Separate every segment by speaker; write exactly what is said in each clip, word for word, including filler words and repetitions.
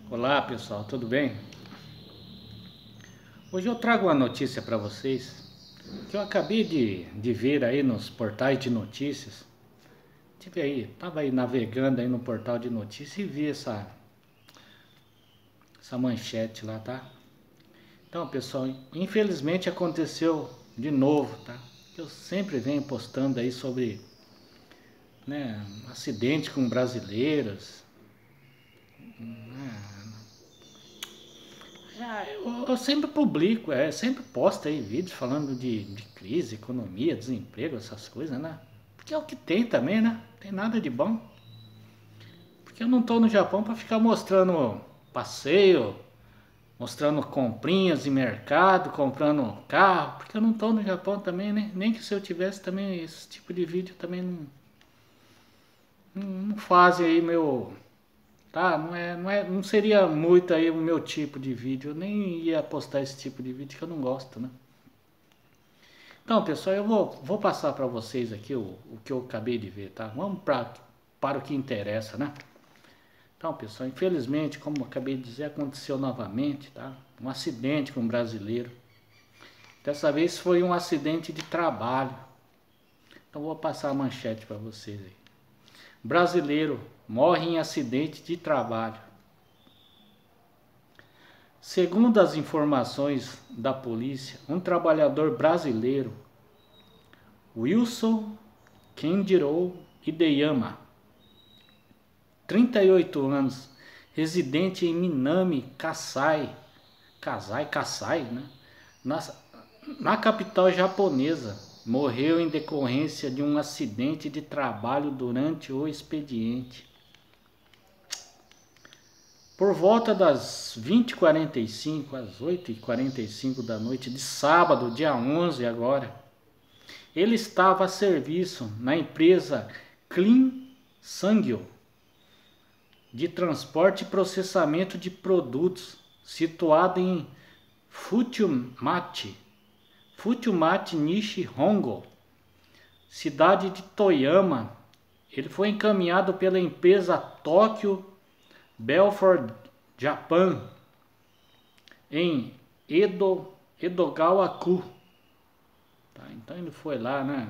Speaker 1: Olá pessoal, tudo bem? Hoje eu trago uma notícia para vocês que eu acabei de, de ver aí nos portais de notícias. Tive aí, tava aí navegando aí no portal de notícias e vi essa, essa manchete lá, tá? Então pessoal, infelizmente aconteceu de novo, tá? Eu sempre venho postando aí sobre, né, acidente com brasileiros. Ah, eu, eu sempre publico, é, sempre posto aí vídeos falando de, de crise, economia, desemprego, essas coisas, né? Porque é o que tem também, né? Não tem nada de bom. Porque eu não tô no Japão para ficar mostrando passeio, mostrando comprinhas em mercado, comprando carro, porque eu não tô no Japão também, né? Nem que se eu tivesse também esse tipo de vídeo também não, não, não fazem aí meu, tá? Não é, não é, não seria muito aí o meu tipo de vídeo. Eu nem ia postar esse tipo de vídeo que eu não gosto, né? Então, pessoal, eu vou, vou passar para vocês aqui o, o que eu acabei de ver, tá? Vamos pra, para o que interessa, né? Então, pessoal, infelizmente, como eu acabei de dizer, aconteceu novamente, tá? Um acidente com um brasileiro. Dessa vez foi um acidente de trabalho. Então, vou passar a manchete para vocês aí. Brasileiro morre em acidente de trabalho. Segundo as informações da polícia, um trabalhador brasileiro, Wilson Kenjiro Hideyama, trinta e oito anos, residente em Minami, Kasai, Kasai, Kasai, né? Na, na capital japonesa, morreu em decorrência de um acidente de trabalho durante o expediente. Por volta das vinte e quarenta e cinco às oito e quarenta e cinco da noite de sábado, dia onze agora, ele estava a serviço na empresa Clean Sangyo de transporte e processamento de produtos, situado em Fukumachi, Fukumachi Nishihongo, cidade de Toyama. Ele foi encaminhado pela empresa Tokyo Belfort Japan em Edo, Edogawa-ku. Tá, então ele foi lá, né?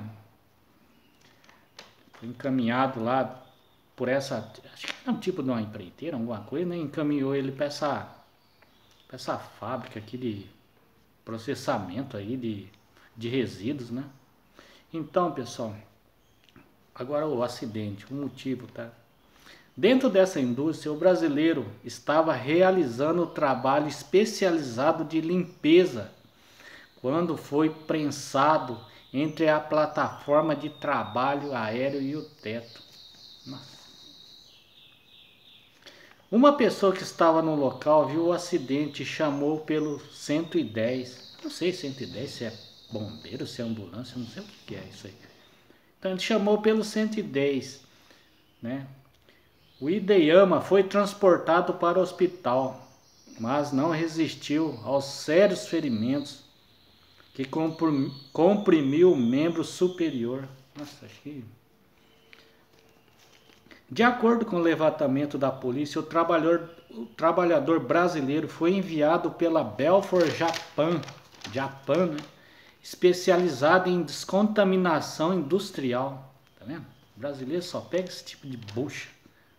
Speaker 1: Foi encaminhado lá por essa, acho que é um tipo de uma empreiteira, alguma coisa, né? Encaminhou ele para essa, pra essa fábrica aqui de processamento aí de, de resíduos, né? Então, pessoal, agora o acidente, o motivo, tá? Dentro dessa indústria, o brasileiro estava realizando trabalho especializado de limpeza quando foi prensado entre a plataforma de trabalho aéreo e o teto. Nossa. Uma pessoa que estava no local viu o acidente e chamou pelo cento e dez. Não sei cento e dez se é bombeiro, se é ambulância, não sei o que é isso aí. Então ele chamou pelo cento e dez, né? O Hideyama foi transportado para o hospital, mas não resistiu aos sérios ferimentos que comprimiu o membro superior. Nossa, que... De acordo com o levantamento da polícia, o trabalhador, o trabalhador brasileiro foi enviado pela Belfort Japan, Japan, né? Especializada em descontaminação industrial. Tá vendo? O brasileiro só pega esse tipo de bucha.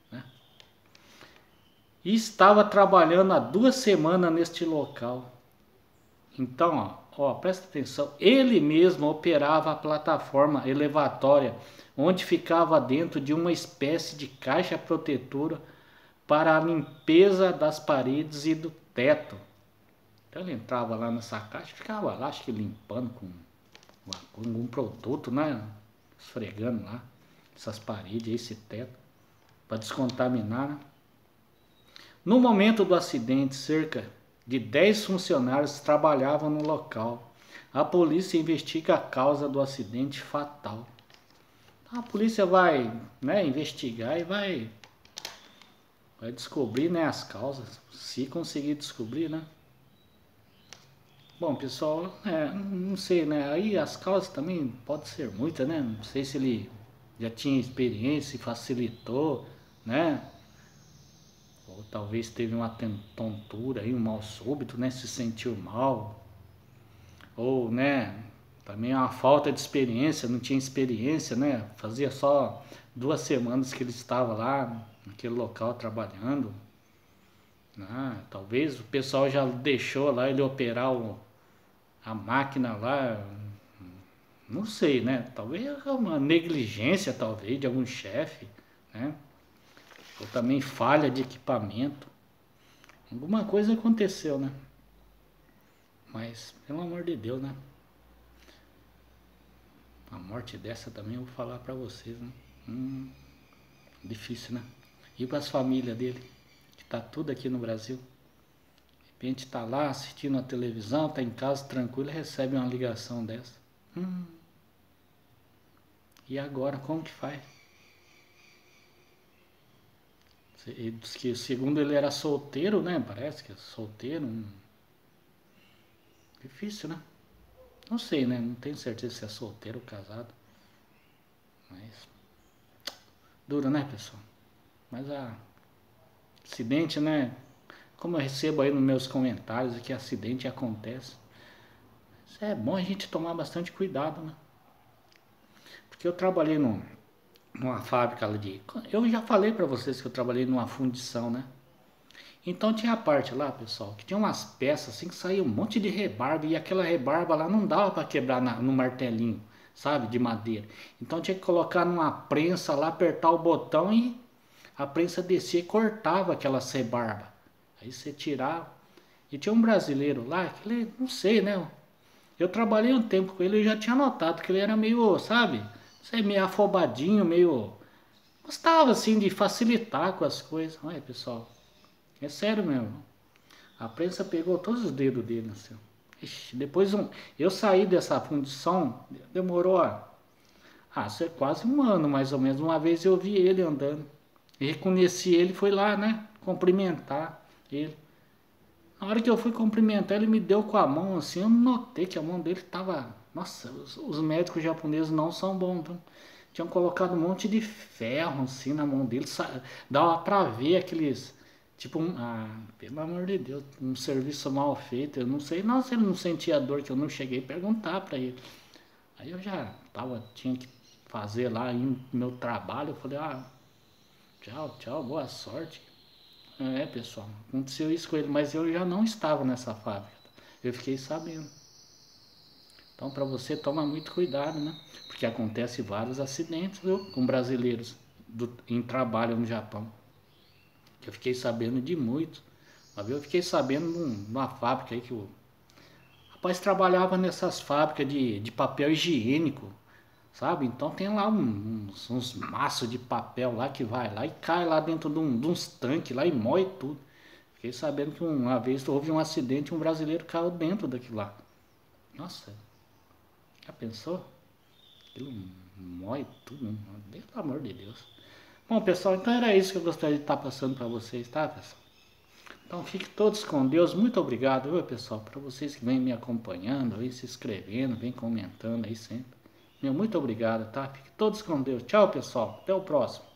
Speaker 1: E estava trabalhando há duas semanas neste local. Então, ó, ó, presta atenção, ele mesmo operava a plataforma elevatória, onde ficava dentro de uma espécie de caixa protetora para a limpeza das paredes e do teto. Então ele entrava lá nessa caixa, ficava lá, acho que limpando com, com algum produto, né? Esfregando lá essas paredes, esse teto, para descontaminar, né? No momento do acidente, cerca de dez funcionários trabalhavam no local. A polícia investiga a causa do acidente fatal. A polícia vai, né, investigar e vai, vai descobrir, né, as causas, se conseguir descobrir, né? Bom, pessoal, é, não sei, né? Aí as causas também pode ser muitas, né? Não sei se ele já tinha experiência e facilitou, né? ou talvez teve uma tontura aí, um mal súbito, né? Se sentiu mal, ou, né? Também uma falta de experiência, não tinha experiência, né? Fazia só duas semanas que ele estava lá naquele local trabalhando. Né? Talvez o pessoal já deixou lá ele operar o, a máquina lá, não sei, né? Talvez uma negligência, talvez, de algum chefe, né? Ou também falha de equipamento. Alguma coisa aconteceu, né? Mas, pelo amor de Deus, né? A morte dessa também eu vou falar pra vocês, né? Hum, difícil, né? E para as famílias dele, que tá tudo aqui no Brasil. De repente tá lá assistindo a televisão, tá em casa tranquilo e recebe uma ligação dessa. Hum, e agora, como que faz? Ele diz que segundo ele era solteiro, né? Parece que é solteiro. Hum. Difícil, né? Não sei, né? Não tenho certeza se é solteiro ou casado. Mas duro, né, pessoal? Mas a acidente, né? Como eu recebo aí nos meus comentários que acidente acontece. Isso é bom a gente tomar bastante cuidado, né? Porque eu trabalhei num, numa fábrica de... Eu já falei pra vocês que eu trabalhei numa fundição, né? Então tinha a parte lá, pessoal, que tinha umas peças assim que saía um monte de rebarba e aquela rebarba lá não dava para quebrar na, no martelinho, sabe, de madeira. Então tinha que colocar numa prensa lá, apertar o botão e a prensa descia e cortava aquela rebarba. Aí você tirava. E tinha um brasileiro lá, que ele, não sei, né? Eu trabalhei um tempo com ele e já tinha notado que ele era meio, sabe, não sei, meio afobadinho, meio... Gostava assim de facilitar com as coisas. Olha, pessoal. É sério mesmo. A prensa pegou todos os dedos dele, assim. Ixi, depois um, eu saí dessa fundição, demorou a, ah, isso é quase um ano mais ou menos. Uma vez eu vi ele andando. E reconheci ele, foi lá, né? Cumprimentar ele. Na hora que eu fui cumprimentar, ele me deu com a mão assim. Eu notei que a mão dele tava. Nossa, os, os médicos japoneses não são bons, viu? Tinham colocado um monte de ferro assim na mão dele. Dava pra ver aqueles. Tipo, um, ah, pelo amor de Deus, um serviço mal feito. Eu não sei, não, se ele não sentia dor, que eu não cheguei a perguntar pra ele. Aí eu já tava, tinha que fazer lá em meu trabalho. Eu falei, ah, tchau, tchau, boa sorte. É, pessoal, aconteceu isso com ele, mas eu já não estava nessa fábrica. Eu fiquei sabendo. Então, pra você, toma muito cuidado, né? Porque acontece vários acidentes, viu? Com brasileiros do, em trabalho no Japão. Eu fiquei sabendo de muito. Eu fiquei sabendo de uma fábrica aí que o rapaz trabalhava nessas fábricas de, de papel higiênico, sabe? Então tem lá uns, uns maços de papel lá que vai lá e cai lá dentro de, um, de uns tanques lá e moe tudo. Fiquei sabendo que uma vez houve um acidente e um brasileiro caiu dentro daquilo lá. Nossa, já pensou? Aquilo moe tudo, pelo amor de Deus. Bom, pessoal, então era isso que eu gostaria de estar passando para vocês, tá, pessoal? Então fiquem todos com Deus. Muito obrigado, viu, pessoal? Para vocês que vêm me acompanhando, vêm se inscrevendo, vêm comentando aí sempre. Meu, muito obrigado, tá? Fiquem todos com Deus. Tchau, pessoal. Até o próximo.